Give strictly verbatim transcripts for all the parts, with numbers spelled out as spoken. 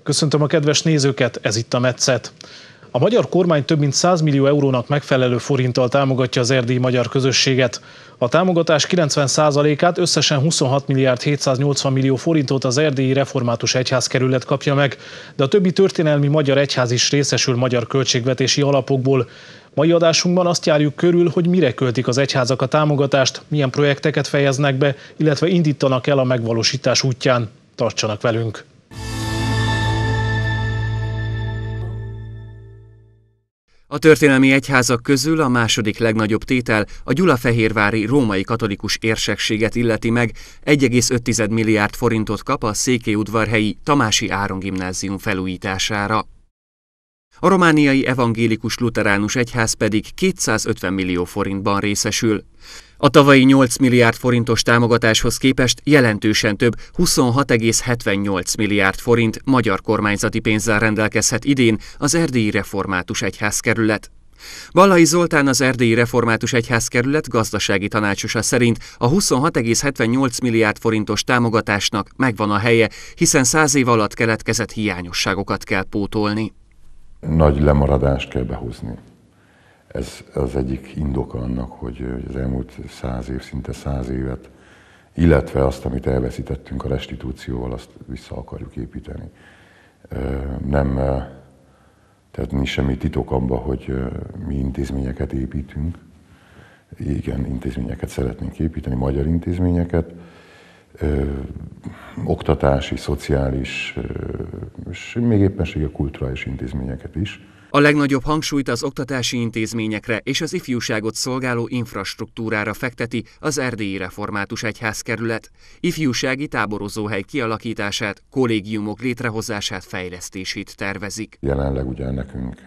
Köszöntöm a kedves nézőket, ez itt a Metszet. A magyar kormány több mint száz millió eurónak megfelelő forinttal támogatja az erdélyi magyar közösséget. A támogatás kilencven százalékát, összesen huszonhat milliárd hétszáznyolcvan millió forintot az erdélyi református egyházkerület kapja meg, de a többi történelmi magyar egyház is részesül magyar költségvetési alapokból. Mai adásunkban azt járjuk körül, hogy mire költik az egyházak a támogatást, milyen projekteket fejeznek be, illetve indítanak el a megvalósítás útján. Tartsanak velünk! A történelmi egyházak közül a második legnagyobb tétel a gyulafehérvári római katolikus érsekséget illeti meg, egy egész öt milliárd forintot kap a székelyudvarhelyi Tamási Áron gimnázium felújítására. A romániai evangélikus luteránus egyház pedig kétszázötven millió forintban részesül. A tavalyi nyolc milliárd forintos támogatáshoz képest jelentősen több, huszonhat egész hetvennyolc milliárd forint magyar kormányzati pénzzel rendelkezhet idén az erdélyi református egyházkerület. Ballai Zoltán, az erdélyi református egyházkerület gazdasági tanácsosa szerint a huszonhat egész hetvennyolc milliárd forintos támogatásnak megvan a helye, hiszen száz év alatt keletkezett hiányosságokat kell pótolni. Nagy lemaradást kell behozni. Ez az egyik indoka annak, hogy az elmúlt száz év, szinte száz évet, illetve azt, amit elveszítettünk a restitúcióval, azt vissza akarjuk építeni. Nem, tehát nincs semmi titok abban, hogy mi intézményeket építünk. Igen, intézményeket szeretnénk építeni, magyar intézményeket, oktatási, szociális, és még éppenséggel kulturális intézményeket is. A legnagyobb hangsúlyt az oktatási intézményekre és az ifjúságot szolgáló infrastruktúrára fekteti az erdélyi református egyházkerület. Ifjúsági táborozóhely kialakítását, kollégiumok létrehozását, fejlesztését tervezik. Jelenleg ugye nekünk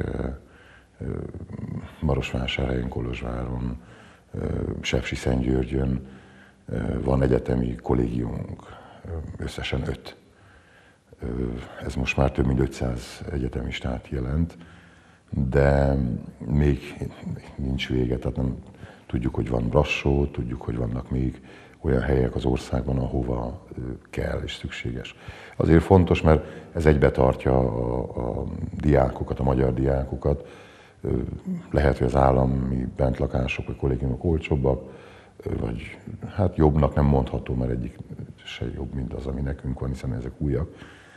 Marosvásárhelyen, Kolozsváron, Sepsiszentgyörgyön van egyetemi kollégiumunk, összesen öt. Ez most már több mint ötszáz egyetemistát jelent, de még nincs vége, tehát nem tudjuk, hogy van Brassó, tudjuk, hogy vannak még olyan helyek az országban, ahova kell és szükséges. Azért fontos, mert ez egybe tartja a, a diákokat, a magyar diákokat. Lehet, hogy az állami bentlakások vagy kollégiumok olcsóbbak, vagy hát jobbnak nem mondható, mert egyik se jobb, mint az, ami nekünk van, hiszen ezek újak.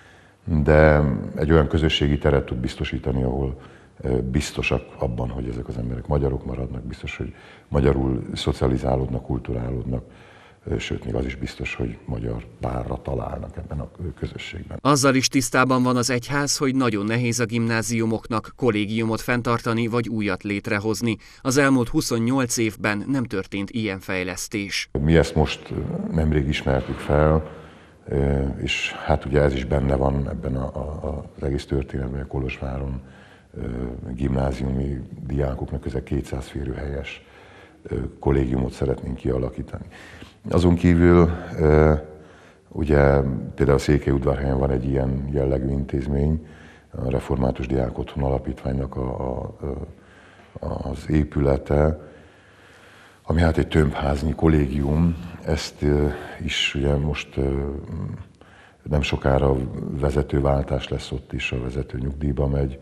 De egy olyan közösségi teret tud biztosítani, ahol biztosak abban, hogy ezek az emberek magyarok maradnak, biztos, hogy magyarul szocializálódnak, kulturálódnak, sőt, még az is biztos, hogy magyar párra találnak ebben a közösségben. Azzal is tisztában van az egyház, hogy nagyon nehéz a gimnáziumoknak kollégiumot fenntartani vagy újat létrehozni. Az elmúlt huszonnyolc évben nem történt ilyen fejlesztés. Mi ezt most nemrég ismertük fel, és hát ugye ez is benne van ebben a, a, az egész történetben, a Kolozsváron gimnáziumi diákoknak közel kétszáz férőhelyes kollégiumot szeretnénk kialakítani. Azon kívül ugye például a Székelyudvarhelyen van egy ilyen jellegű intézmény, a Református Diák Otthon Alapítványnak a, a, az épülete, ami hát egy tömbháznyi kollégium. Ezt is ugye most nem sokára vezetőváltás lesz ott is, a vezető nyugdíjba megy,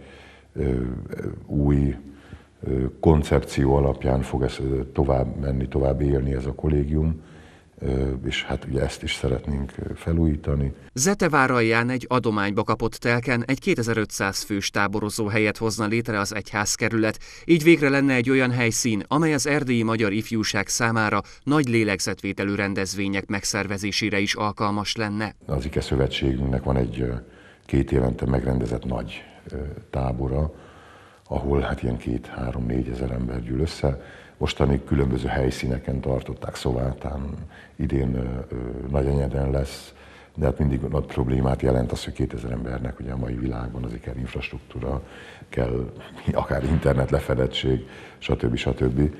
új koncepció alapján fog ez tovább menni, tovább élni ez a kollégium, és hát ugye ezt is szeretnénk felújítani. Zeteváralján egy adományba kapott telken egy kétezer-ötszáz fős táborozó helyet hozna létre az egyházkerület, így végre lenne egy olyan helyszín, amely az erdélyi magyar ifjúság számára nagy lélegzetvételű rendezvények megszervezésére is alkalmas lenne. Az IKE szövetségünknek van egy két évente megrendezett nagy tábora, ahol hát ilyen két-három-négy ezer ember gyűl össze. Mostani különböző helyszíneken tartották, Szovátán, idén ö, ö, Nagyenyeden lesz, de hát mindig nagy problémát jelent az, hogy kétezer embernek ugye a mai világban az kell infrastruktúra, kell akár internet lefedettség, stb. stb.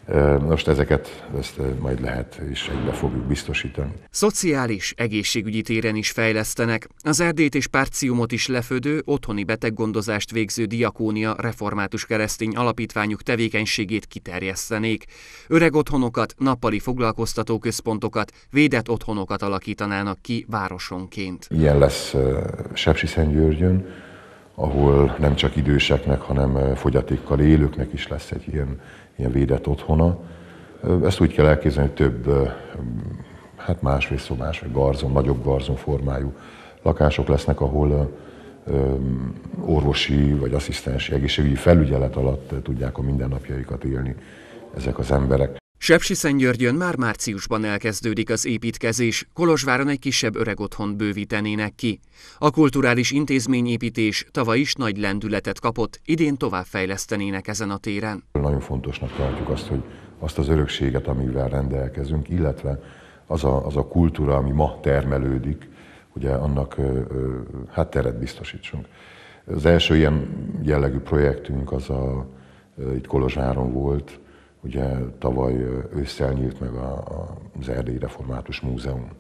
Most ezeket ezt majd lehet és egybe fogjuk biztosítani. Szociális, egészségügyi téren is fejlesztenek. Az Erdélyt és Partiumot is lefödő, otthoni beteggondozást végző Diakónia református keresztény alapítványuk tevékenységét kiterjesztenék. Öreg otthonokat, nappali foglalkoztatóközpontokat, védett otthonokat alakítanának ki városonként. Ilyen lesz Sepsiszentgyörgyön, ahol nem csak időseknek, hanem fogyatékkal élőknek is lesz egy ilyen, ilyen védett otthona. Ezt úgy kell elképzelni, hogy több hát másfél szobás, vagy garzon, nagyobb garzon formájú lakások lesznek, ahol orvosi vagy asszisztensi egészségügyi felügyelet alatt tudják a mindennapjaikat élni ezek az emberek. Sepsiszentgyörgyön már márciusban elkezdődik az építkezés, Kolozsváron egy kisebb öregotthont bővítenének ki. A kulturális intézményépítés tavaly is nagy lendületet kapott, idén továbbfejlesztenének ezen a téren. Nagyon fontosnak tartjuk azt, hogy azt az örökséget, amivel rendelkezünk, illetve az a, az a kultúra, ami ma termelődik, ugye annak hát teret biztosítsunk. Az első ilyen jellegű projektünk az a, itt Kolozsváron volt. Ugye tavaly ősszel nyílt meg a, a, az Erdélyi Református Múzeum,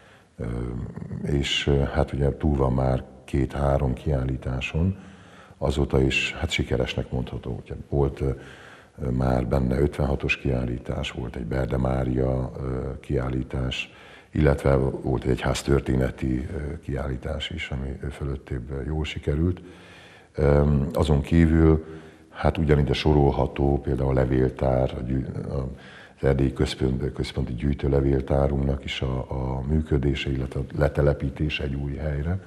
és hát ugye túl van már két-három kiállításon, azóta is hát sikeresnek mondható. Ugye volt már benne ötvenhatos kiállítás, volt egy Berde Mária kiállítás, illetve volt egy egyháztörténeti kiállítás is, ami fölöttébb jól sikerült. Azon kívül hát ugyanide sorolható például a levéltár, az Erdélyi Központ, Központi Gyűjtőlevéltárunknak is a, a működése, illetve a letelepítése egy új helyre,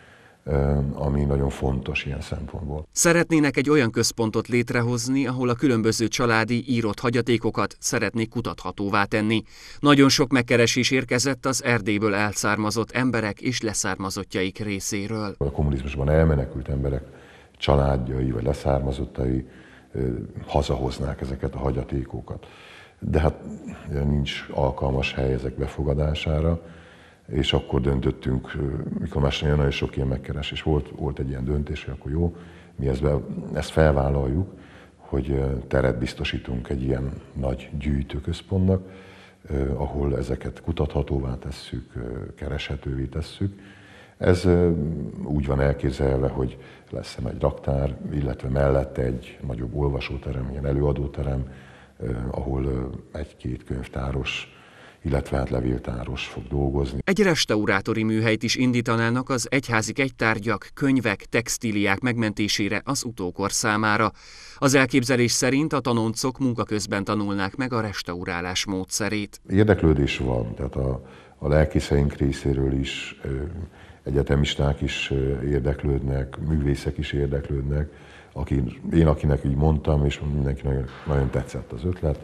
ami nagyon fontos ilyen szempontból. Szeretnének egy olyan központot létrehozni, ahol a különböző családi írott hagyatékokat szeretnék kutathatóvá tenni. Nagyon sok megkeresés érkezett az Erdélyből elszármazott emberek és leszármazottjaik részéről. A kommunizmusban elmenekült emberek családjai vagy leszármazottai hazahoznák ezeket a hagyatékokat. De hát nincs alkalmas hely ezek befogadására, és akkor döntöttünk, mikor már nagyon sok ilyen megkeresés volt, volt egy ilyen döntés, hogy akkor jó, mi ezt, be, ezt felvállaljuk, hogy teret biztosítunk egy ilyen nagy gyűjtőközpontnak, ahol ezeket kutathatóvá tesszük, kereshetővé tesszük. Ez úgy van elképzelve, hogy lesz egy nagy raktár, illetve mellette egy nagyobb olvasóterem, ilyen előadóterem, ahol egy-két könyvtáros, illetve hát levéltáros fog dolgozni. Egy restaurátori műhelyt is indítanának az egyházi kegytárgyak, könyvek, textíliák megmentésére az utókor számára. Az elképzelés szerint a tanoncok munkaközben tanulnák meg a restaurálás módszerét. Érdeklődés van, tehát a, a lelkészeink részéről is, egyetemisták is érdeklődnek, művészek is érdeklődnek. Aki, én, akinek így mondtam, és mindenki nagyon, nagyon tetszett az ötlet,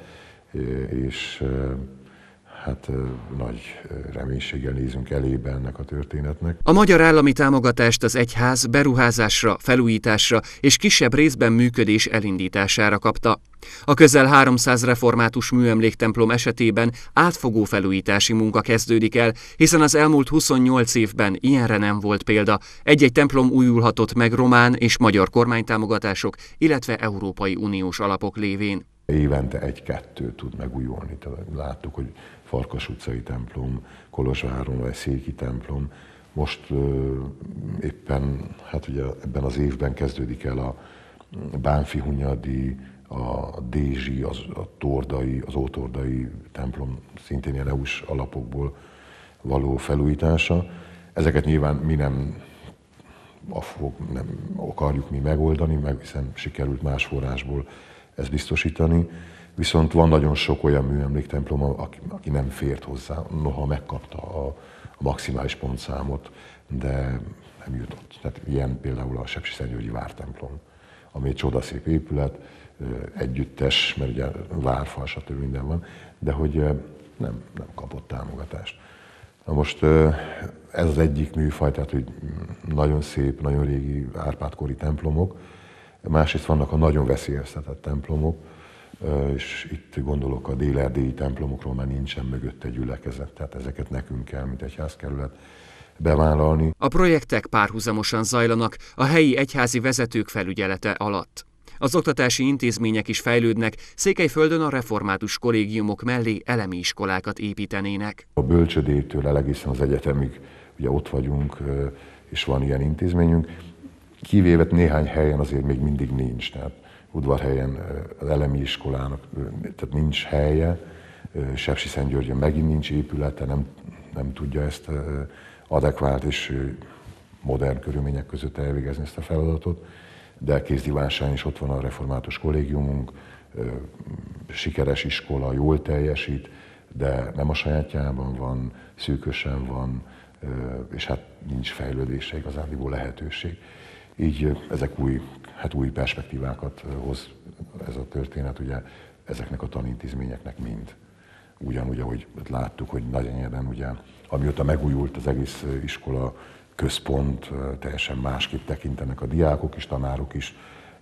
és hát nagy reménységgel nézünk elébe ennek a történetnek. A magyar állami támogatást az egyház beruházásra, felújításra és kisebb részben működés elindítására kapta. A közel háromszáz református műemléktemplom esetében átfogó felújítási munka kezdődik el, hiszen az elmúlt huszonnyolc évben ilyenre nem volt példa. Egy-egy templom újulhatott meg román és magyar kormánytámogatások, illetve Európai Uniós alapok lévén. Évente egy-kettő tud megújulni. Láttuk, hogy Farkas utcai templom, Kolozsváron vagy Széki templom. Most ö, éppen, hát ugye ebben az évben kezdődik el a Bánffyhunyadi, a Dézsi, az, a Tordai, az Ótordai templom szintén ilyen é u-s alapokból való felújítása. Ezeket nyilván mi nem, nem akarjuk mi megoldani, meg hiszen sikerült más forrásból ezt biztosítani. Viszont van nagyon sok olyan műemléktemplom, aki, aki nem fért hozzá, noha megkapta a, a maximális pontszámot, de nem jutott. Tehát ilyen például a Sepsiszentgyörgyi vártemplom, ami egy csodaszép épület, együttes, mert ugye várfal, stb. Minden van, de hogy nem, nem kapott támogatást. Na most ez az egyik műfaj, tehát hogy nagyon szép, nagyon régi Árpád-kori templomok, másrészt vannak a nagyon veszélyeztetett templomok, és itt gondolok a dél-erdélyi templomokról, már nincsen mögötte gyülekezet, tehát ezeket nekünk kell, mint egyházkerület bevállalni. A projektek párhuzamosan zajlanak a helyi egyházi vezetők felügyelete alatt. Az oktatási intézmények is fejlődnek, Székelyföldön a református kollégiumok mellé elemi iskolákat építenének. A bölcsödétől egészen az egyetemig ugye ott vagyunk, és van ilyen intézményünk, kivéve néhány helyen azért még mindig nincs. Tehát Udvarhelyen az elemi iskolának tehát nincs helye, Sepsiszentgyörgyön megint nincs épülete, nem, nem tudja ezt adekvált és modern körülmények között elvégezni ezt a feladatot, de Kézdivásán is ott van a református kollégiumunk, sikeres iskola, jól teljesít, de nem a sajátjában van, szűkösen van, és hát nincs fejlődésre igazándiból lehetőség. Így ezek új, hát új perspektívákat hoz ez a történet, ugye ezeknek a tanintézményeknek mind. Ugyanúgy, ahogy láttuk, hogy Nagyenyeden, ugye, amióta megújult az egész iskola központ, teljesen másképp tekintenek a diákok is, tanárok is,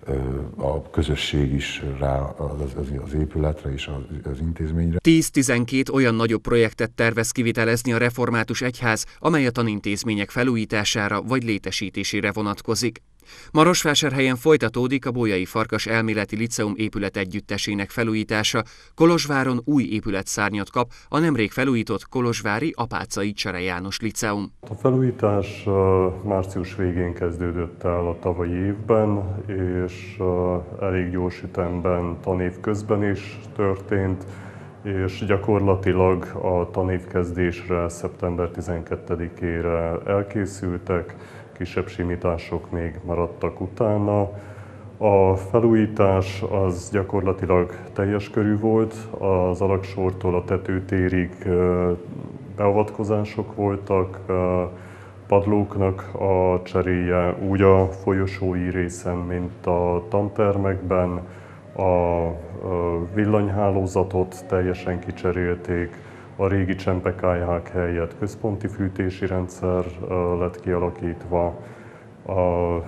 a közösség is rá az, az, az épületre és az, az intézményre. tíz-tizenkét olyan nagyobb projektet tervez kivitelezni a református egyház, amely a tanintézmények felújítására vagy létesítésére vonatkozik. Marosvásárhelyen folytatódik a Bolyai Farkas Elméleti Liceum épület együttesének felújítása, Kolozsváron új épületszárnyat kap a nemrég felújított kolozsvári Apáczai Csere János Liceum. A felújítás március végén kezdődött el a tavalyi évben, és elég gyors ütemben tanév közben is történt, és gyakorlatilag a tanévkezdésre szeptember tizenkettedikére elkészültek, kisebb simítások még maradtak utána. A felújítás az gyakorlatilag teljes körű volt, az alagsortól a tetőtérig beavatkozások voltak, padlóknak a cseréje úgy a folyosói részen, mint a tantermekben, a villanyhálózatot teljesen kicserélték, a régi csempekályhák helyett központi fűtési rendszer lett kialakítva, a,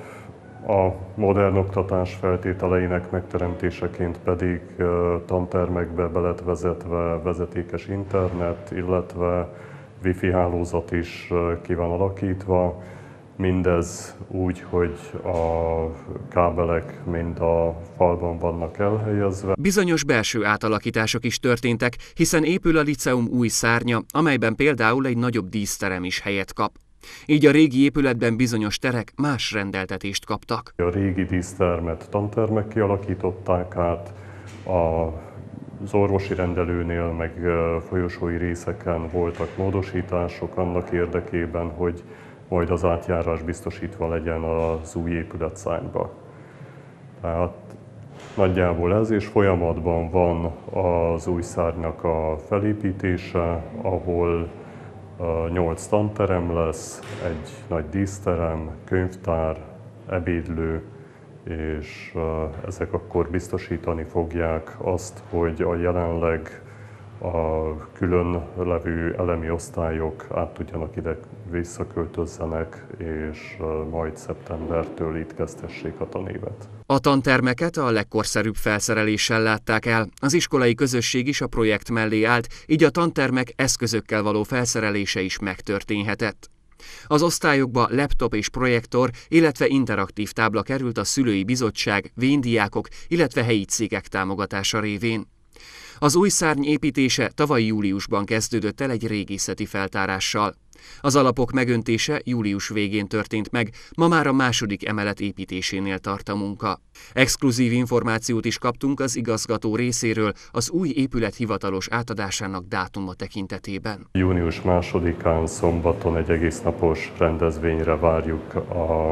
a modern oktatás feltételeinek megteremtéseként pedig tantermekbe be lett vezetve vezetékes internet, illetve wifi hálózat is ki van alakítva. Mindez úgy, hogy a kábelek mind a falban vannak elhelyezve. Bizonyos belső átalakítások is történtek, hiszen épül a liceum új szárnya, amelyben például egy nagyobb díszterem is helyet kap. Így a régi épületben bizonyos terek más rendeltetést kaptak. A régi dísztermet tantermek kialakították át, a az orvosi rendelőnél meg folyosói részeken voltak módosítások annak érdekében, hogy majd az átjárás biztosítva legyen az új épületszárnyba. Tehát nagyjából ez, és folyamatban van az új szárnynak a felépítése, ahol nyolc tanterem lesz, egy nagy díszterem, könyvtár, ebédlő, és ezek akkor biztosítani fogják azt, hogy a jelenleg a külön levő elemi osztályok át tudjanak ide visszaköltözzenek, és majd szeptembertől itt kezdhessék a tanévet. A tantermeket a legkorszerűbb felszereléssel látták el. Az iskolai közösség is a projekt mellé állt, így a tantermek eszközökkel való felszerelése is megtörténhetett. Az osztályokba laptop és projektor, illetve interaktív tábla került a szülői bizottság, véndiákok, illetve helyi cégek támogatása révén. Az új szárny építése tavaly júliusban kezdődött el egy régészeti feltárással. Az alapok megöntése július végén történt meg, ma már a második emelet építésénél tart a munka. Exkluzív információt is kaptunk az igazgató részéről az új épület hivatalos átadásának dátuma tekintetében. június másodikán szombaton egy egésznapos rendezvényre várjuk a,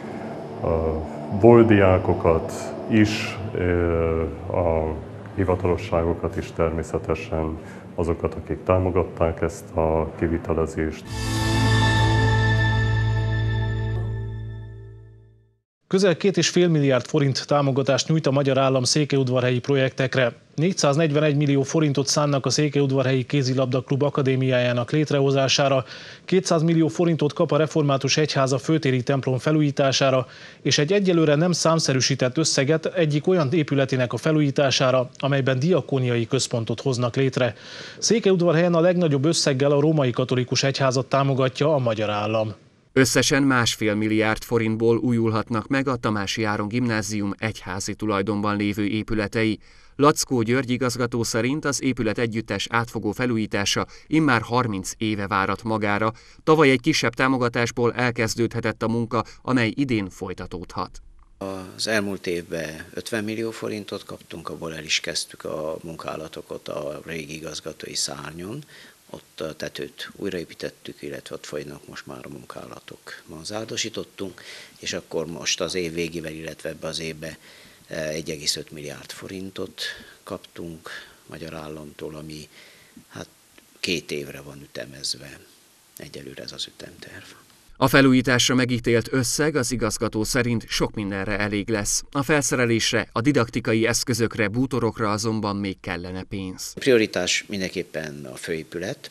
a boldiákokat is, a hivatalosságokat is természetesen, azokat, akik támogatták ezt a kivitelezést. Közel két és fél milliárd forint támogatást nyújt a magyar állam székelyudvarhelyi projektekre. négyszáznegyvenegy millió forintot szánnak a Székelyudvarhelyi Kézilabda-klub akadémiájának létrehozására, kétszáz millió forintot kap a Református Egyháza főtéri templom felújítására, és egy egyelőre nem számszerűsített összeget egyik olyan épületének a felújítására, amelyben diakóniai központot hoznak létre. Székelyudvarhelyen a legnagyobb összeggel a római katolikus egyházat támogatja a magyar állam. Összesen másfél milliárd forintból újulhatnak meg a Tamási Áron Gimnázium egyházi tulajdonban lévő épületei. Lackó György igazgató szerint az épület együttes átfogó felújítása immár harminc éve várat magára. Tavaly egy kisebb támogatásból elkezdődhetett a munka, amely idén folytatódhat. Az elmúlt évben ötven millió forintot kaptunk, abból el is kezdtük a munkálatokat a régi igazgatói szárnyon. Ott a tetőt újraépítettük, illetve ott folynak most már a munkálatok. Ma zárosítottunk, és akkor most az év végével, illetve ebbe az évben egy egész öt milliárd forintot kaptunk magyar államtól, ami hát két évre van ütemezve. Egyelőre ez az ütemterv. A felújításra megítélt összeg az igazgató szerint sok mindenre elég lesz. A felszerelésre, a didaktikai eszközökre, bútorokra azonban még kellene pénz. A prioritás mindenképpen a főépület.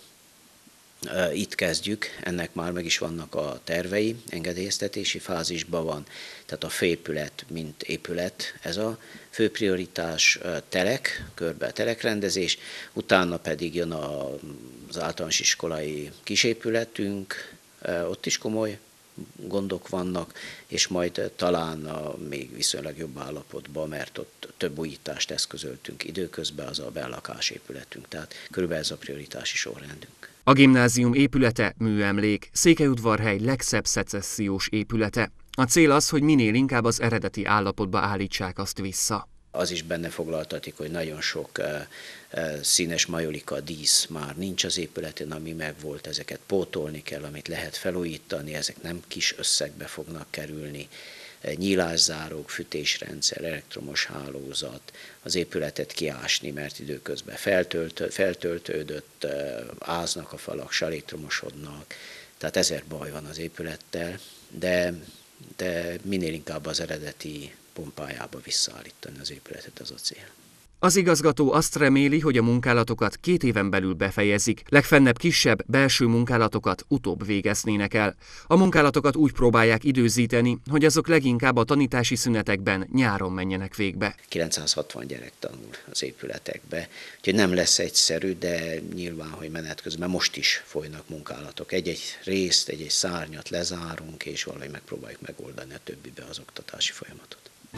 Itt kezdjük, ennek már meg is vannak a tervei, engedélyeztetési fázisban van, tehát a főépület, mint épület, ez a fő prioritás, telek, körbe a telekrendezés, utána pedig jön az általános iskolai kisépületünk, ott is komoly gondok vannak, és majd talán a még viszonylag jobb állapotban, mert ott több újítást eszközöltünk időközben, az a bellakásépületünk, tehát körülbelül ez a prioritási sorrendünk. A gimnázium épülete műemlék, Székelyudvarhely legszebb szecessziós épülete. A cél az, hogy minél inkább az eredeti állapotba állítsák azt vissza. Az is benne foglaltatik, hogy nagyon sok uh, uh, színes majolika, dísz már nincs az épületen, ami megvolt, ezeket pótolni kell, amit lehet felújítani, ezek nem kis összegbe fognak kerülni. Nyílászárók, fűtésrendszer, elektromos hálózat, az épületet kiásni, mert időközben feltölt, feltöltődött, uh, áznak a falak, salétromosodnak, tehát ezer baj van az épülettel, de, de minél inkább az eredeti pompájába visszaállítani az épületet, az a cél. Az igazgató azt reméli, hogy a munkálatokat két éven belül befejezik, legfennebb kisebb belső munkálatokat utóbb végeznének el. A munkálatokat úgy próbálják időzíteni, hogy azok leginkább a tanítási szünetekben nyáron menjenek végbe. kilencszázhatvan gyerek tanul az épületekbe, úgyhogy nem lesz egyszerű, de nyilván, hogy menet közben most is folynak munkálatok. Egy-egy részt, egy-egy szárnyat lezárunk, és valahogy megpróbáljuk megoldani a többibe az oktatási folyamatot.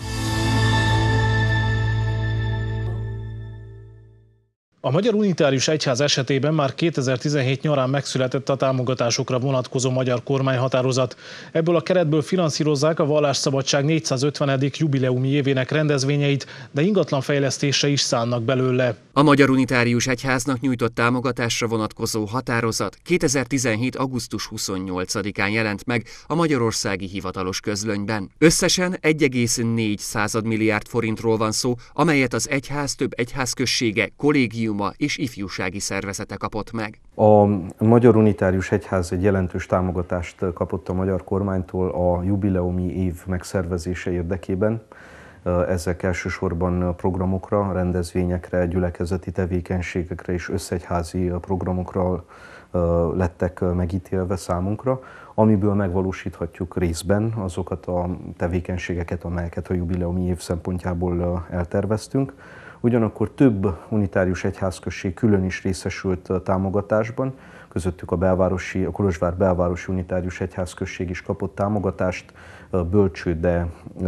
A Magyar Unitárius Egyház esetében már kétezer-tizenhét nyarán megszületett a támogatásokra vonatkozó magyar kormányhatározat. Ebből a keretből finanszírozzák a vallásszabadság négyszázötvenedik jubileumi évének rendezvényeit, de ingatlanfejlesztésre is szánnak belőle. A Magyar Unitárius Egyháznak nyújtott támogatásra vonatkozó határozat kétezer-tizenhét augusztus huszonnyolcadikán jelent meg a magyarországi hivatalos közlönyben. Összesen egy egész négy milliárd forintról van szó, amelyet az egyház több egyházközsége, kollégium és ifjúsági szervezete kapott meg. A Magyar Unitárius Egyház egy jelentős támogatást kapott a magyar kormánytól a jubileumi év megszervezése érdekében. Ezek elsősorban programokra, rendezvényekre, gyülekezeti tevékenységekre és összegyházi programokra lettek megítélve számunkra, amiből megvalósíthatjuk részben azokat a tevékenységeket, amelyeket a jubileumi év szempontjából elterveztünk. Ugyanakkor több unitárius egyházközség külön is részesült támogatásban, közöttük a, belvárosi, a Kolozsvár belvárosi unitárius egyházközség is kapott támogatást bölcsőde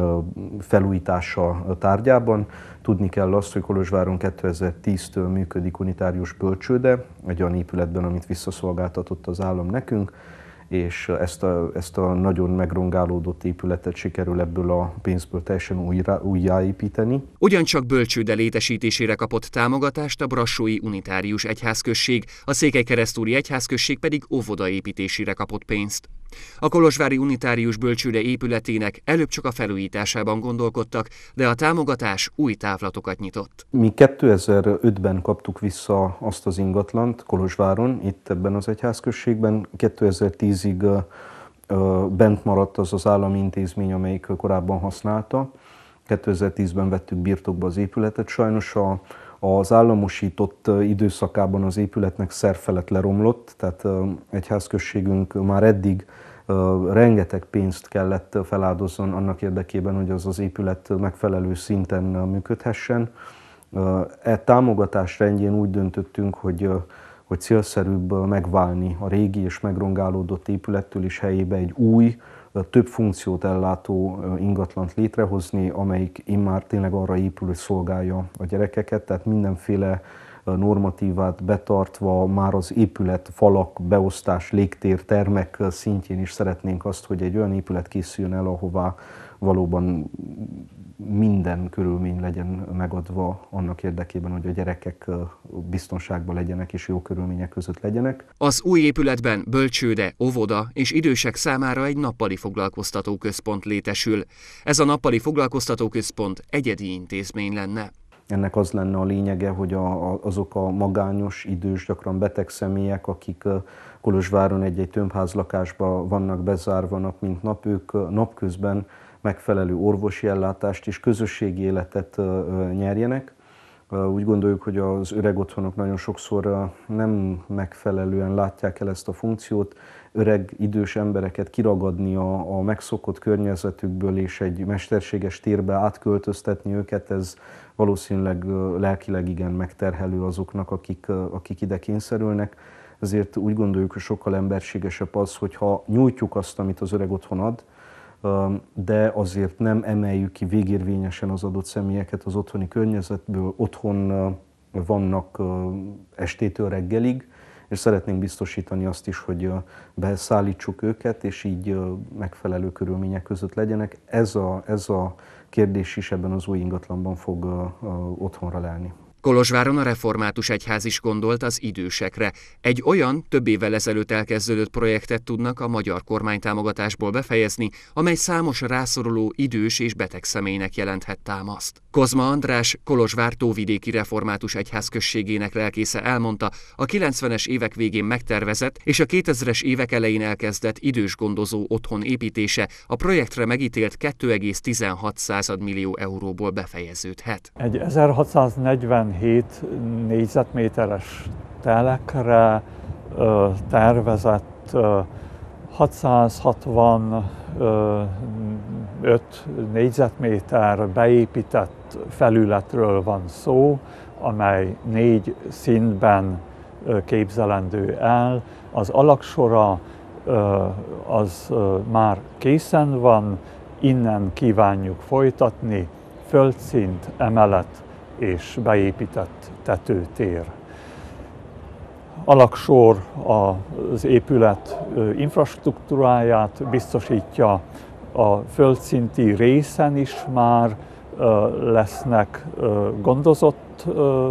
felújítása tárgyában. Tudni kell azt, hogy Kolozsváron kétezer-tíztől működik unitárius bölcsőde, egy olyan épületben, amit visszaszolgáltatott az állam nekünk, és ezt a, ezt a nagyon megrongálódott épületet sikerül ebből a pénzből teljesen újra, újjáépíteni. Ugyancsak bölcsőde létesítésére kapott támogatást a brassói unitárius egyházközség, a székelykeresztúri egyházközség pedig óvodaépítésére kapott pénzt. A kolozsvári unitárius bölcsőde épületének előbb csak a felújításában gondolkodtak, de a támogatás új távlatokat nyitott. Mi kétezer-ötben kaptuk vissza azt az ingatlant Kolozsváron, itt ebben az egyházközségben. kétezer-tízig bent maradt az az állami intézmény, amelyik korábban használta. kétezer-tízben vettük birtokba az épületet. Sajnos a Az államosított időszakában az épületnek szerfelett leromlott, tehát egyházközségünk már eddig rengeteg pénzt kellett feláldozzon annak érdekében, hogy az az épület megfelelő szinten működhessen. E támogatás rendjén úgy döntöttünk, hogy, hogy célszerűbb megválni a régi és megrongálódott épülettől is helyébe egy új, több funkciót ellátó ingatlant létrehozni, amelyik immár tényleg arra épül, hogy szolgálja a gyerekeket, tehát mindenféle normatívát betartva már az épület, falak, beosztás, légtér, termek szintjén is szeretnénk azt, hogy egy olyan épület készüljön el, ahová valóban minden körülmény legyen megadva annak érdekében, hogy a gyerekek biztonságban legyenek és jó körülmények között legyenek. Az új épületben bölcsőde, óvoda és idősek számára egy nappali foglalkoztatóközpont létesül. Ez a nappali foglalkoztatóközpont egyedi intézmény lenne. Ennek az lenne a lényege, hogy a, a, azok a magányos, idős, gyakran beteg személyek, akik Kolozsváron egy-egy tömbházlakásban vannak bezárva nap mint nap, ők napközben megfelelő orvosi ellátást és közösségi életet nyerjenek. Úgy gondoljuk, hogy az öreg otthonok nagyon sokszor nem megfelelően látják el ezt a funkciót. Öreg, idős embereket kiragadni a, a megszokott környezetükből és egy mesterséges térbe átköltöztetni őket, ez valószínűleg lelkileg igen megterhelő azoknak, akik, akik ide kényszerülnek. Ezért úgy gondoljuk, hogy sokkal emberségesebb az, hogyha nyújtjuk azt, amit az öreg otthon ad, de azért nem emeljük ki végérvényesen az adott személyeket az otthoni környezetből. Otthon vannak estétől reggelig, és szeretnénk biztosítani azt is, hogy beszállítsuk őket, és így megfelelő körülmények között legyenek. Ez a, ez a kérdés is ebben az új ingatlanban fog otthonra lelni. Kolozsváron a református egyház is gondolt az idősekre. Egy olyan több évvel ezelőtt elkezdődött projektet tudnak a magyar kormánytámogatásból befejezni, amely számos rászoruló idős és beteg személynek jelenthet támaszt. Kozma András, Kolozsvár tóvidéki református egyház községének lelkésze elmondta, a kilencvenes évek végén megtervezett és a kétezres évek elején elkezdett idős gondozó otthon építése a projektre megítélt két egész tizenhat millió euróból befejeződhet. Egy ezerhatszáznegyvenhét négyzetméteres telekre ö, tervezett ö, hatszázhatvanöt négyzetméter beépített felületről van szó, amely négy szintben ö, képzelendő el. Az alaksora ö, az ö, már készen van, innen kívánjuk folytatni, földszint, emelet és beépített tetőtér. Alaksor az épület infrastruktúráját biztosítja, a földszinti részen is már lesznek gondozott,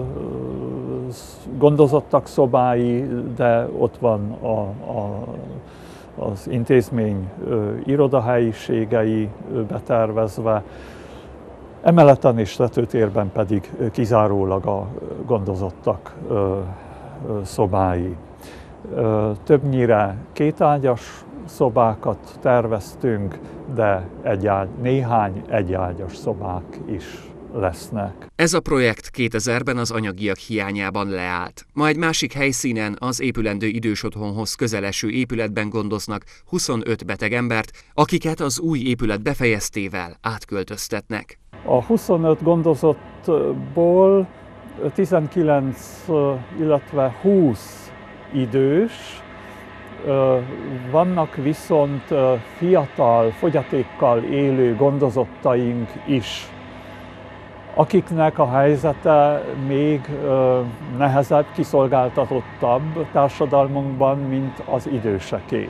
gondozottak szobái, de ott van a, a, az intézmény irodahelyiségei betervezve. Emeleten és tetőtérben pedig kizárólag a gondozottak szobái. Többnyire kétágyas szobákat terveztünk, de egyágy, néhány egyágyas szobák is lesznek. Ez a projekt kétezerben az anyagiak hiányában leállt. Ma egy másik helyszínen, az épülendő idős otthonhoz közeleső épületben gondoznak huszonöt beteg embert, akiket az új épület befejeztével átköltöztetnek. A huszonöt gondozottból tizenkilenc, illetve húsz idős, vannak viszont fiatal, fogyatékkal élő gondozottaink is, akiknek a helyzete még nehezebb, kiszolgáltatottabb társadalmunkban, mint az időseké.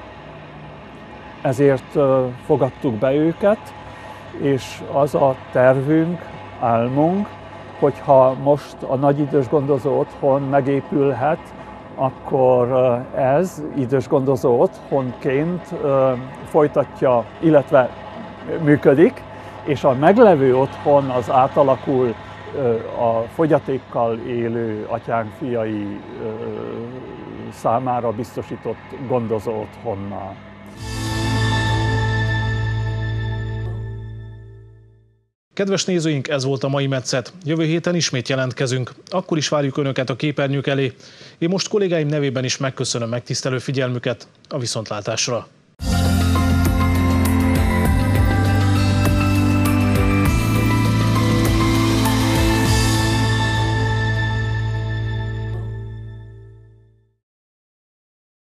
Ezért fogadtuk be őket, és az a tervünk, álmunk, hogyha most a nagy idős gondozó otthon megépülhet, akkor ez idős gondozó otthonként folytatja, illetve működik, és a meglevő otthon az átalakul a fogyatékkal élő atyánk fiai számára biztosított gondozó otthonnál. Kedves nézőink, ez volt a mai Metszet. Jövő héten ismét jelentkezünk. Akkor is várjuk Önöket a képernyők elé. Én most kollégáim nevében is megköszönöm megtisztelő figyelmüket. A viszontlátásra!